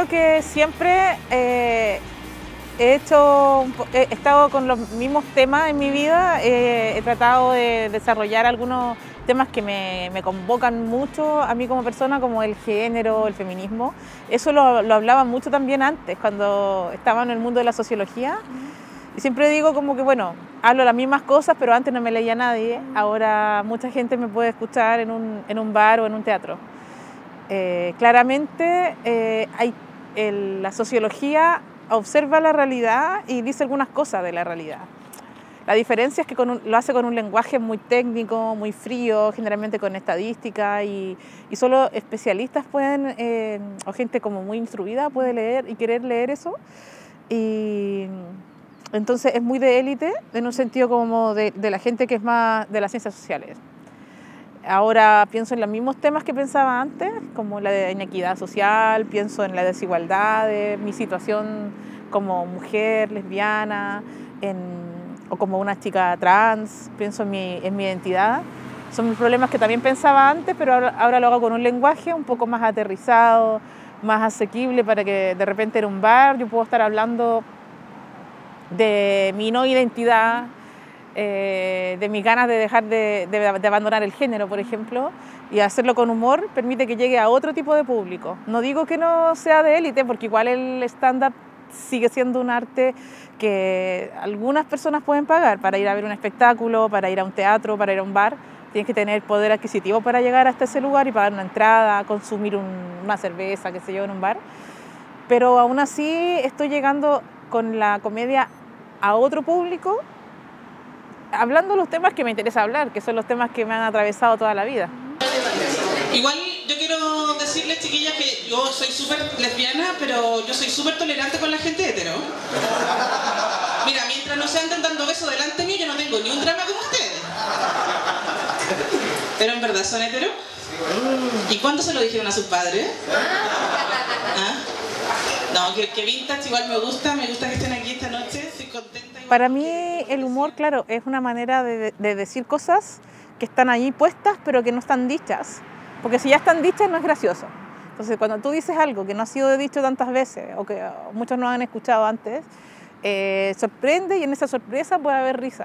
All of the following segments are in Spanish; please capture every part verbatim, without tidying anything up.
creo que siempre eh, he, hecho, he estado con los mismos temas en mi vida, eh, he tratado de desarrollar algunos temas que me, me convocan mucho a mí como persona, como el género, el feminismo. Eso lo, lo hablaba mucho también antes, cuando estaba en el mundo de la sociología. Y siempre digo como que, bueno, hablo las mismas cosas, pero antes no me leía nadie. Ahora mucha gente me puede escuchar en un, en un bar o en un teatro. Eh, claramente eh, hay, el, la sociología observa la realidad y dice algunas cosas de la realidad. La diferencia es que con un, lo hace con un lenguaje muy técnico, muy frío, generalmente con estadística, y, y solo especialistas pueden, eh, o gente como muy instruida puede leer y querer leer eso. Y entonces es muy de élite, en un sentido como de, de la gente que es más de las ciencias sociales. Ahora pienso en los mismos temas que pensaba antes, como la de inequidad social, pienso en la desigualdad, de mi situación como mujer, lesbiana, en o como una chica trans, pienso en mi, en mi identidad. Son mis problemas que también pensaba antes, pero ahora, ahora lo hago con un lenguaje un poco más aterrizado, más asequible, para que de repente en un bar yo puedo estar hablando de mi no identidad, eh, de mis ganas de dejar de, de, de abandonar el género, por ejemplo, y hacerlo con humor permite que llegue a otro tipo de público. No digo que no sea de élite, porque igual el stand-up sigue siendo un arte que algunas personas pueden pagar para ir a ver un espectáculo, para ir a un teatro, para ir a un bar. Tienes que tener poder adquisitivo para llegar hasta ese lugar y pagar una entrada, consumir un, una cerveza, qué sé yo, en un bar. Pero aún así estoy llegando con la comedia a otro público, hablando los temas que me interesa hablar, que son los temas que me han atravesado toda la vida. Igual yo quiero decirles, chiquillas, que yo soy súper lesbiana, pero yo soy súper tolerante con la gente hetero. Mira, mientras no se anden dando besos delante mío, yo no tengo ni un drama con ustedes. ¿Pero en verdad son heteros? ¿Y cuándo se lo dijeron a sus padres? ¿Ah? No, que, que vintage igual me gusta, me gusta que estén aquí esta noche, estoy contenta. Para mí el humor, claro, es una manera de, de decir cosas que están ahí puestas, pero que no están dichas. Porque si ya están dichas no es gracioso. Entonces cuando tú dices algo que no ha sido dicho tantas veces o que muchos no han escuchado antes, eh, sorprende, y en esa sorpresa puede haber risa.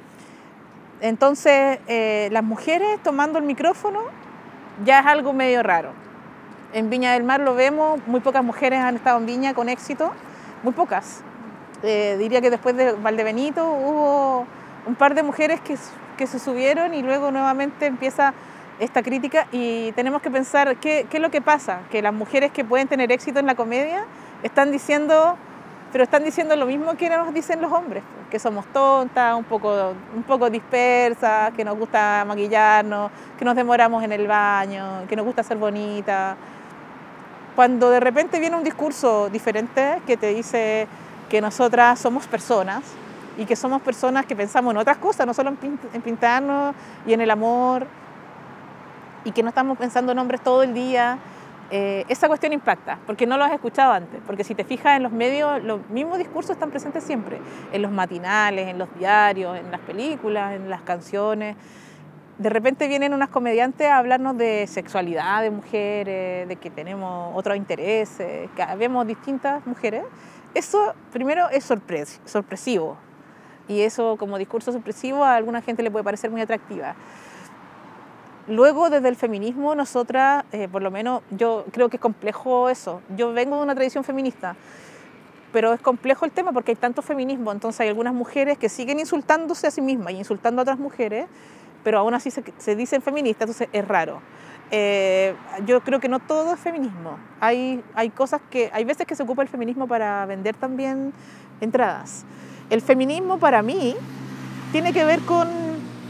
Entonces eh, las mujeres tomando el micrófono ya es algo medio raro. En Viña del Mar lo vemos, muy pocas mujeres han estado en Viña con éxito, muy pocas. Eh, diría que después de Valdebenito hubo un par de mujeres que, que se subieron, y luego nuevamente empieza esta crítica, y tenemos que pensar qué, qué es lo que pasa, que las mujeres que pueden tener éxito en la comedia están diciendo, pero están diciendo lo mismo que nos dicen los hombres, que somos tontas, un poco, un poco dispersas, que nos gusta maquillarnos, que nos demoramos en el baño, que nos gusta ser bonitas. Cuando de repente viene un discurso diferente que te dice que nosotras somos personas, y que somos personas que pensamos en otras cosas, no solo en, pint en pintarnos y en el amor, y que no estamos pensando en hombres todo el día, eh, esa cuestión impacta, porque no lo has escuchado antes. Porque si te fijas en los medios, los mismos discursos están presentes siempre, en los matinales, en los diarios, en las películas, en las canciones. De repente vienen unas comediantes a hablarnos de sexualidad de mujeres, de que tenemos otros intereses, que vemos distintas mujeres. Eso primero es sorpres sorpresivo, y eso como discurso sorpresivo a alguna gente le puede parecer muy atractiva. Luego, desde el feminismo, nosotras, eh, por lo menos yo creo que es complejo eso. Yo vengo de una tradición feminista, pero es complejo el tema porque hay tanto feminismo. Entonces hay algunas mujeres que siguen insultándose a sí mismas y insultando a otras mujeres, pero aún así se, se dicen feministas, entonces es raro. Eh, yo creo que no todo es feminismo. Hay, hay cosas que, hay veces que se ocupa el feminismo para vender también entradas. El feminismo para mí tiene que ver con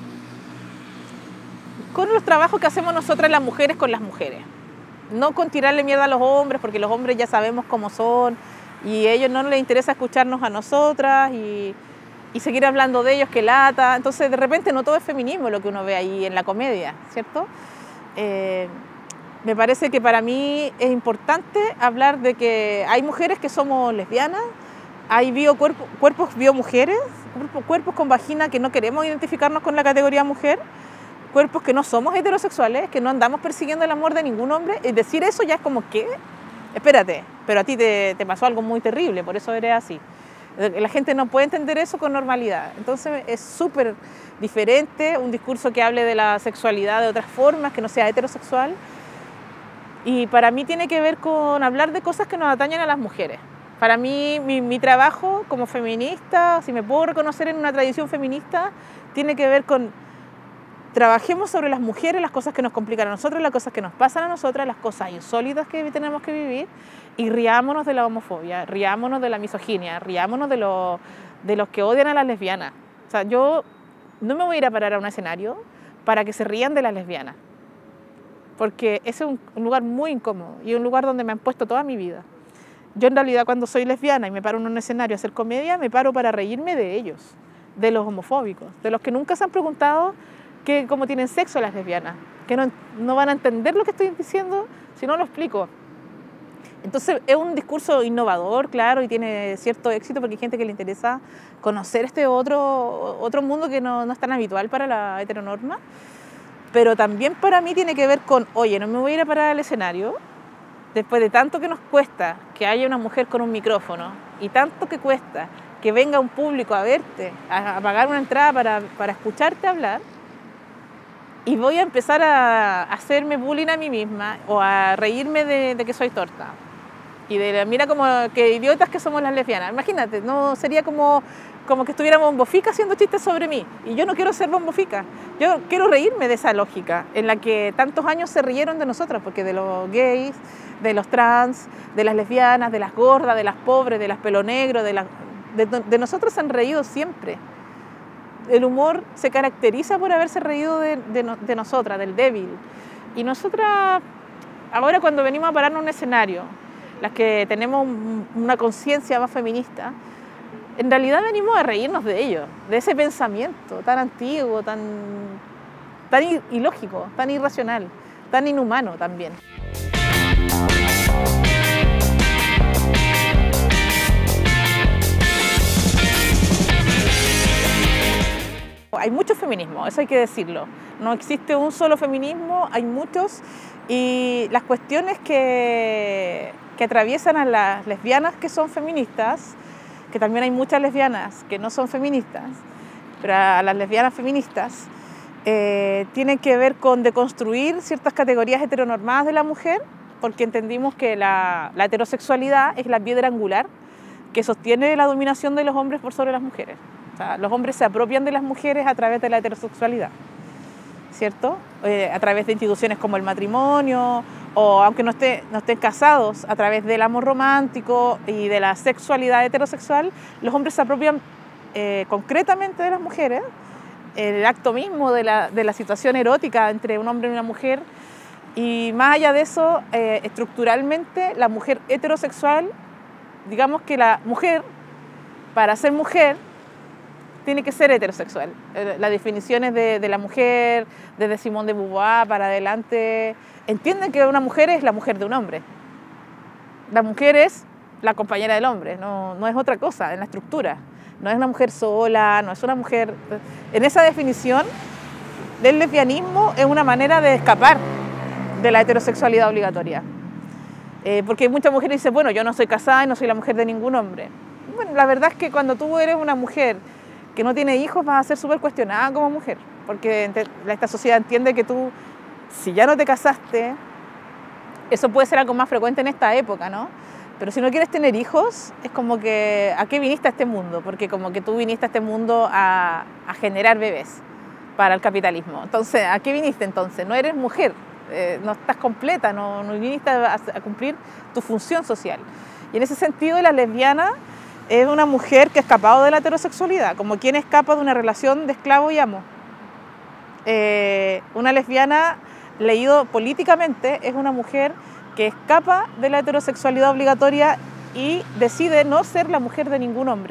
con los trabajos que hacemos nosotras las mujeres con las mujeres. No con tirarle mierda a los hombres, porque los hombres ya sabemos cómo son, y a ellos no les interesa escucharnos a nosotras y, y seguir hablando de ellos, que lata. Entonces, de repente, no todo es feminismo lo que uno ve ahí en la comedia, ¿cierto? Eh, me parece que para mí es importante hablar de que hay mujeres que somos lesbianas, hay biocuerpos, cuerpos biomujeres, cuerpos, cuerpos con vagina que no queremos identificarnos con la categoría mujer, cuerpos que no somos heterosexuales, que no andamos persiguiendo el amor de ningún hombre. Y decir eso ya es como, ¿qué? Espérate, pero a ti te, te pasó algo muy terrible, por eso eres así. La gente no puede entender eso con normalidad. Entonces es súper diferente un discurso que hable de la sexualidad de otras formas, que no sea heterosexual. Y para mí tiene que ver con hablar de cosas que nos atañen a las mujeres. Para mí, mi, mi trabajo como feminista, si me puedo reconocer en una tradición feminista, tiene que ver con trabajemos sobre las mujeres, las cosas que nos complican a nosotros, las cosas que nos pasan a nosotras, las cosas insólitas que tenemos que vivir, y riámonos de la homofobia, riámonos de la misoginia, riámonos de, lo, de los que odian a las lesbianas. O sea, yo no me voy a ir a parar a un escenario para que se rían de las lesbianas, porque ese es un, un lugar muy incómodo y un lugar donde me han puesto toda mi vida. Yo en realidad cuando soy lesbiana y me paro en un escenario a hacer comedia, me paro para reírme de ellos, de los homofóbicos, de los que nunca se han preguntado que cómo tienen sexo las lesbianas, que no, no van a entender lo que estoy diciendo si no lo explico. Entonces es un discurso innovador, claro, y tiene cierto éxito porque hay gente que le interesa conocer este otro, otro mundo que no, no es tan habitual para la heteronorma, pero también para mí tiene que ver con, oye, no me voy a ir a parar al escenario, después de tanto que nos cuesta que haya una mujer con un micrófono y tanto que cuesta que venga un público a verte, a, a pagar una entrada para, para escucharte hablar, y voy a empezar a hacerme bullying a mí misma o a reírme de, de que soy torta. Y de mira como que idiotas que somos las lesbianas. Imagínate, no sería como, como que estuviera Bombofica haciendo chistes sobre mí. Y yo no quiero ser Bombofica. Yo quiero reírme de esa lógica en la que tantos años se rieron de nosotras, porque de los gays, de los trans, de las lesbianas, de las gordas, de las pobres, de las pelo negro, de, la, de, de nosotros se han reído siempre. El humor se caracteriza por haberse reído de, de, de nosotras, del débil. Y nosotras, ahora cuando venimos a pararnos en un escenario, las que tenemos una conciencia más feminista, en realidad venimos a reírnos de ello, de ese pensamiento tan antiguo, tan, tan ilógico, tan irracional, tan inhumano también. Hay mucho feminismo, eso hay que decirlo. No existe un solo feminismo, hay muchos, y las cuestiones que, que atraviesan a las lesbianas que son feministas, que también hay muchas lesbianas que no son feministas, pero a las lesbianas feministas, eh, tienen que ver con deconstruir ciertas categorías heteronormadas de la mujer, porque entendimos que la, la heterosexualidad es la piedra angular que sostiene la dominación de los hombres por sobre las mujeres. O sea, los hombres se apropian de las mujeres a través de la heterosexualidad, ¿cierto? Eh, a través de instituciones como el matrimonio, o aunque no, esté, no estén casados, a través del amor romántico y de la sexualidad heterosexual, los hombres se apropian eh, concretamente de las mujeres, el acto mismo de la, de la situación erótica entre un hombre y una mujer, y más allá de eso, eh, estructuralmente, la mujer heterosexual, digamos que la mujer, para ser mujer, tiene que ser heterosexual. Las definiciones de, de la mujer, desde Simone de Beauvoir para adelante, entienden que una mujer es la mujer de un hombre. La mujer es la compañera del hombre, no, no es otra cosa en la estructura. No es una mujer sola, no es una mujer... En esa definición, el lesbianismo es una manera de escapar de la heterosexualidad obligatoria. Eh, porque muchas mujeres dicen, bueno, yo no soy casada y no soy la mujer de ningún hombre. Bueno, la verdad es que cuando tú eres una mujer que no tiene hijos, vas a ser súper cuestionada como mujer, porque esta sociedad entiende que tú, si ya no te casaste, eso puede ser algo más frecuente en esta época, ¿no? Pero si no quieres tener hijos, es como que, ¿a qué viniste a este mundo? Porque como que tú viniste a este mundo a, a generar bebés para el capitalismo. Entonces, ¿a qué viniste entonces? No eres mujer, eh, no estás completa, no, no viniste a, a cumplir tu función social. Y en ese sentido, la lesbiana es una mujer que ha escapado de la heterosexualidad, como quien escapa de una relación de esclavo y amo. Eh, una lesbiana, leído políticamente, es una mujer que escapa de la heterosexualidad obligatoria y decide no ser la mujer de ningún hombre.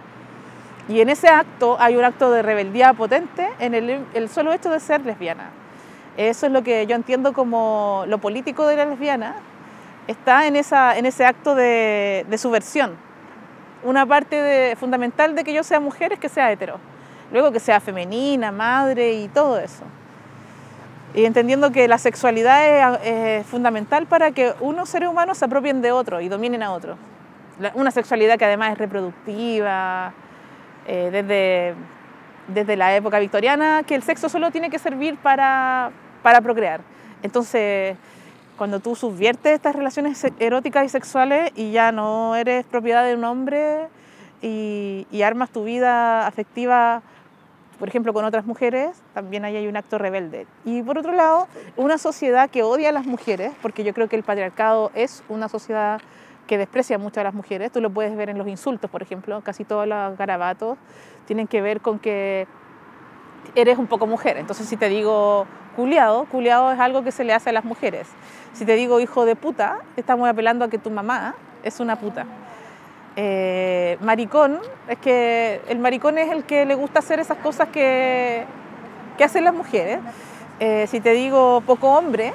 Y en ese acto hay un acto de rebeldía potente en el, el solo hecho de ser lesbiana. Eso es lo que yo entiendo como lo político de la lesbiana, está en, esa, en ese acto de, de subversión. Una parte de, fundamental de que yo sea mujer es que sea hetero, luego que sea femenina, madre y todo eso. y entendiendo que la sexualidad es, es fundamental para que unos seres humanos se apropien de otros y dominen a otros. Una sexualidad que además es reproductiva, eh, desde, desde la época victoriana, que el sexo solo tiene que servir para, para procrear. Entonces, cuando tú subviertes estas relaciones eróticas y sexuales y ya no eres propiedad de un hombre y, y armas tu vida afectiva, por ejemplo, con otras mujeres, también ahí hay un acto rebelde. Y por otro lado, una sociedad que odia a las mujeres, porque yo creo que el patriarcado es una sociedad que desprecia mucho a las mujeres. Tú lo puedes ver en los insultos, por ejemplo. Casi todos los garabatos tienen que ver con que eres un poco mujer. Entonces, si te digo culiao, culiao es algo que se le hace a las mujeres. Si te digo hijo de puta, estamos apelando a que tu mamá es una puta. Eh, maricón, es que el maricón es el que le gusta hacer esas cosas que, que hacen las mujeres. Eh, si te digo poco hombre,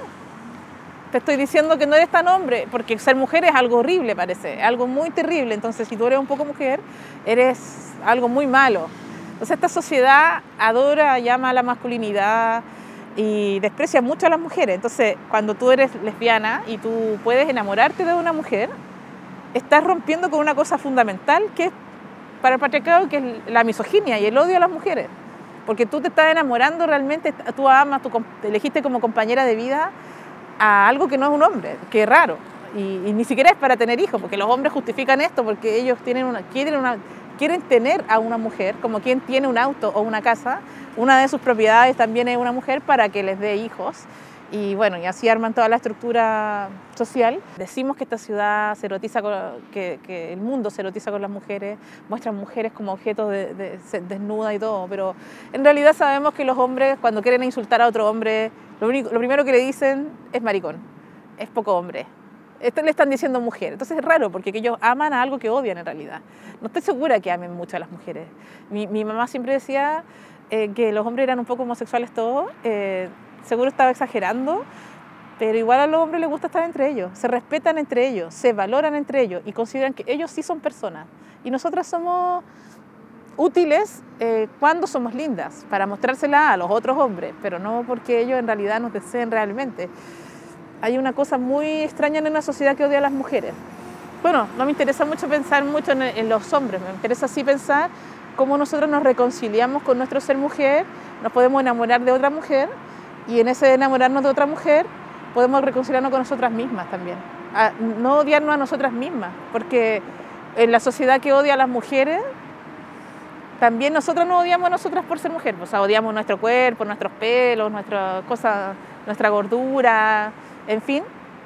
te estoy diciendo que no eres tan hombre, porque ser mujer es algo horrible, parece, algo muy terrible. Entonces, si tú eres un poco mujer, eres algo muy malo. Entonces, esta sociedad adora, llama a la masculinidad y desprecia mucho a las mujeres. Entonces, cuando tú eres lesbiana y tú puedes enamorarte de una mujer, estás rompiendo con una cosa fundamental que es para el patriarcado, que es la misoginia y el odio a las mujeres. Porque tú te estás enamorando realmente, tú amas, tú te elegiste como compañera de vida a algo que no es un hombre, que es raro, y, y ni siquiera es para tener hijos, porque los hombres justifican esto porque ellos tienen una, quieren, una, quieren tener a una mujer, como quien tiene un auto o una casa, una de sus propiedades también es una mujer para que les dé hijos, y bueno, y así arman toda la estructura social. Decimos que esta ciudad se erotiza, con, que, que el mundo se erotiza con las mujeres, muestran mujeres como objetos de, de, de, desnudas y todo, pero en realidad sabemos que los hombres cuando quieren insultar a otro hombre, Lo, único, lo primero que le dicen es maricón, es poco hombre. Esto le están diciendo mujer. Entonces es raro porque ellos aman a algo que odian en realidad. No estoy segura que amen mucho a las mujeres. Mi, mi mamá siempre decía eh, que los hombres eran un poco homosexuales todos. Eh, seguro estaba exagerando, pero igual a los hombres les gusta estar entre ellos. Se respetan entre ellos, se valoran entre ellos y consideran que ellos sí son personas. Y nosotras somos útiles eh, cuando somos lindas, para mostrársela a los otros hombres, pero no porque ellos en realidad nos deseen realmente. Hay una cosa muy extraña en una sociedad que odia a las mujeres. Bueno, no me interesa mucho pensar mucho en, en los hombres, me interesa sí pensar cómo nosotros nos reconciliamos con nuestro ser mujer, nos podemos enamorar de otra mujer y en ese enamorarnos de otra mujer podemos reconciliarnos con nosotras mismas también. A, no odiarnos a nosotras mismas, porque en la sociedad que odia a las mujeres, también nosotros nos odiamos a nosotras por ser mujer, o sea, odiamos nuestro cuerpo, nuestros pelos, nuestras cosas, nuestra gordura, en fin.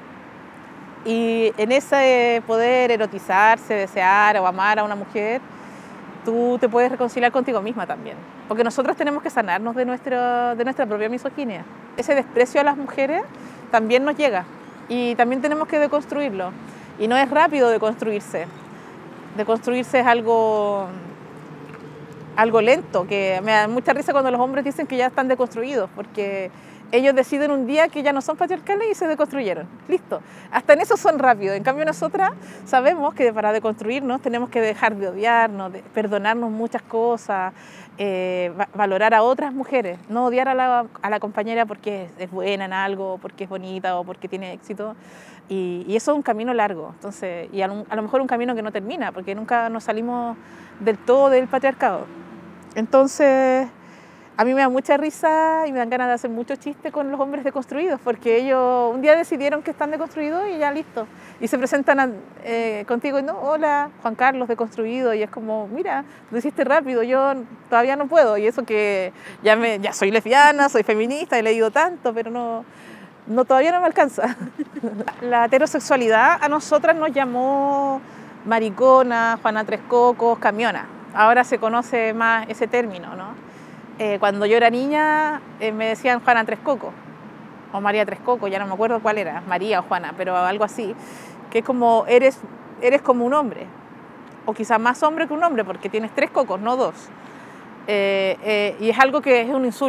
Y en ese poder erotizarse, desear o amar a una mujer, tú te puedes reconciliar contigo misma también. Porque nosotros tenemos que sanarnos de nuestra, de nuestra propia misoginia. Ese desprecio a las mujeres también nos llega y también tenemos que deconstruirlo. Y no es rápido deconstruirse. Deconstruirse es algo... algo lento, que me da mucha risa cuando los hombres dicen que ya están deconstruidos, porque ellos deciden un día que ya no son patriarcales y se deconstruyeron. Listo. Hasta en eso son rápidos. En cambio, nosotras sabemos que para deconstruirnos tenemos que dejar de odiarnos, de perdonarnos muchas cosas, eh, va valorar a otras mujeres, no odiar a la, a la compañera porque es buena en algo, porque es bonita o porque tiene éxito. Y, y eso es un camino largo. Entonces, y a lo, a lo mejor un camino que no termina, porque nunca nos salimos del todo del patriarcado. Entonces, a mí me da mucha risa y me dan ganas de hacer muchos chistes con los hombres deconstruidos, porque ellos un día decidieron que están deconstruidos y ya listo. Y se presentan a, eh, contigo y no, hola, Juan Carlos deconstruido, y es como, mira, lo hiciste rápido, yo todavía no puedo. Y eso que ya, me, ya soy lesbiana, soy feminista, he leído tanto, pero no, no todavía no me alcanza. La heterosexualidad a nosotras nos llamó maricona, Juana Tres Cocos, camiona. Ahora se conoce más ese término, ¿no? Eh, cuando yo era niña eh, me decían Juana Tres Cocos o María Tres Cocos, ya no me acuerdo cuál era, María o Juana, pero algo así, que es como eres, eres como un hombre, o quizás más hombre que un hombre porque tienes tres cocos, no dos. Eh, eh, y es algo que es un insulto.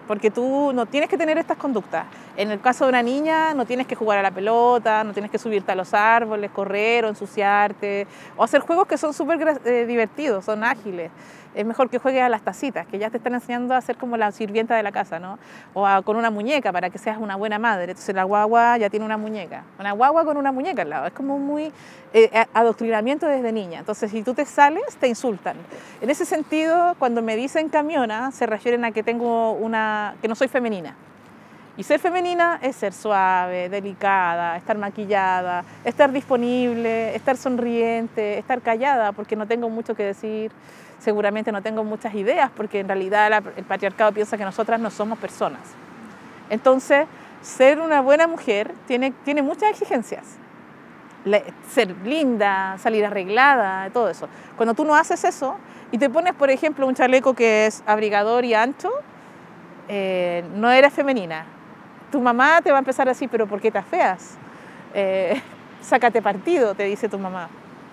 porque tú no tienes que tener estas conductas. En el caso de una niña, no tienes que jugar a la pelota, no tienes que subirte a los árboles, correr o ensuciarte, o hacer juegos que son súper eh, divertidos, son ágiles. Es mejor que juegues a las tacitas, que ya te están enseñando a ser como la sirvienta de la casa, ¿no? O a, con una muñeca para que seas una buena madre. Entonces la guagua ya tiene una muñeca. Una guagua con una muñeca al lado. Es como muy eh, adoctrinamiento desde niña. Entonces si tú te sales, te insultan. En ese sentido, cuando me dicen camiona, se refieren a que, tengo una, que no soy femenina. Y ser femenina es ser suave, delicada, estar maquillada, estar disponible, estar sonriente, estar callada porque no tengo mucho que decir. Seguramente no tengo muchas ideas porque en realidad la, el patriarcado piensa que nosotras no somos personas. Entonces, ser una buena mujer tiene, tiene muchas exigencias. Le, ser linda, salir arreglada, todo eso. Cuando tú no haces eso y te pones, por ejemplo, un chaleco que es abrigador y ancho, eh, no eres femenina. Tu mamá te va a empezar a decir, pero ¿por qué te afeas? Eh, sácate partido, te dice tu mamá.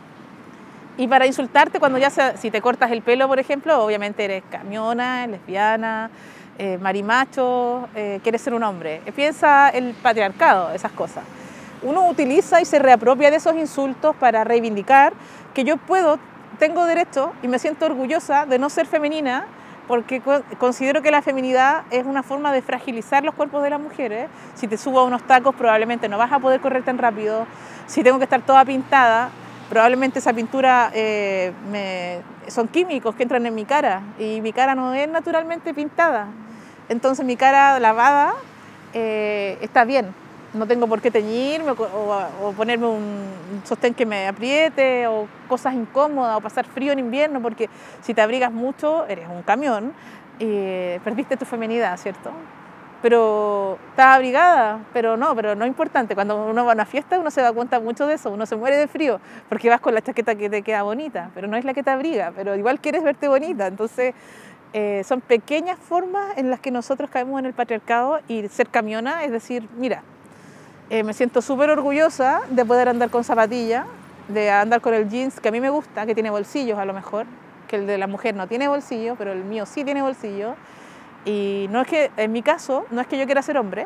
Y para insultarte, cuando ya se, si te cortas el pelo, por ejemplo, obviamente eres camiona, lesbiana, eh, marimacho, eh, quieres ser un hombre. Piensa el patriarcado, esas cosas. Uno utiliza y se reapropia de esos insultos para reivindicar que yo puedo, tengo derecho y me siento orgullosa de no ser femenina, porque considero que la feminidad es una forma de fragilizar los cuerpos de las mujeres. Si te subo a unos tacos, probablemente no vas a poder correr tan rápido. Si tengo que estar toda pintada, probablemente esa pintura eh, me, son químicos que entran en mi cara y mi cara no es naturalmente pintada. Entonces mi cara lavada eh, está bien. No tengo por qué teñirme o, o, o ponerme un sostén que me apriete o cosas incómodas o pasar frío en invierno, porque si te abrigas mucho eres un camión y perdiste tu feminidad, ¿cierto? Pero estás abrigada, pero no, pero no es importante. Cuando uno va a una fiesta uno se da cuenta mucho de eso, uno se muere de frío porque vas con la chaqueta que te queda bonita, pero no es la que te abriga, pero igual quieres verte bonita. Entonces eh, son pequeñas formas en las que nosotros caemos en el patriarcado y ser camiona es decir, mira, Eh, me siento súper orgullosa de poder andar con zapatillas, de andar con el jeans que a mí me gusta, que tiene bolsillos a lo mejor, que el de la mujer no tiene bolsillo, pero el mío sí tiene bolsillo. Y no es que, en mi caso, no es que yo quiera ser hombre,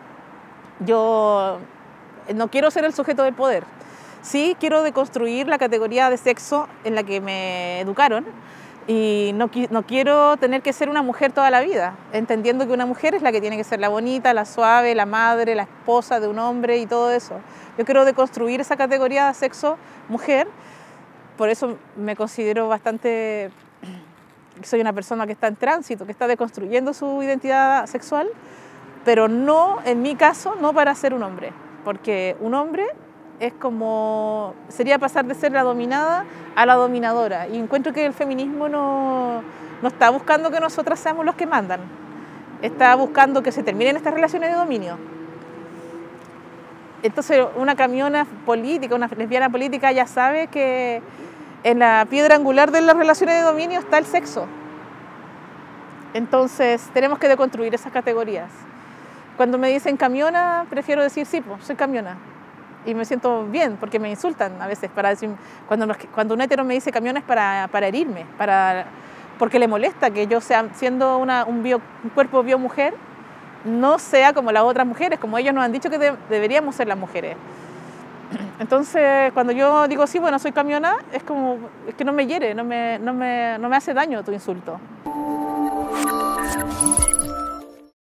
yo no quiero ser el sujeto del poder. Sí quiero deconstruir la categoría de sexo en la que me educaron, y no, no quiero tener que ser una mujer toda la vida, entendiendo que una mujer es la que tiene que ser la bonita, la suave, la madre, la esposa de un hombre y todo eso. Yo quiero deconstruir esa categoría de sexo mujer, por eso me considero bastante, soy una persona que está en tránsito, que está deconstruyendo su identidad sexual, pero no, en mi caso, no para ser un hombre, porque un hombre es como, sería pasar de ser la dominada a la dominadora. Y encuentro que el feminismo no, no está buscando que nosotras seamos los que mandan. Está buscando que se terminen estas relaciones de dominio. Entonces una camiona política, una lesbiana política ya sabe que en la piedra angular de las relaciones de dominio está el sexo. Entonces tenemos que deconstruir esas categorías. Cuando me dicen camiona, prefiero decir sí, pues, soy camiona. Y me siento bien, porque me insultan a veces. Para decir, cuando, cuando un hetero me dice camión es para, para herirme, para, porque le molesta que yo, sea, siendo una, un, bio, un cuerpo biomujer, no sea como las otras mujeres, como ellos nos han dicho que de, deberíamos ser las mujeres. Entonces, cuando yo digo sí, bueno, soy camiona, es como, es que no me hiere, no me, no me, no me hace daño tu insulto.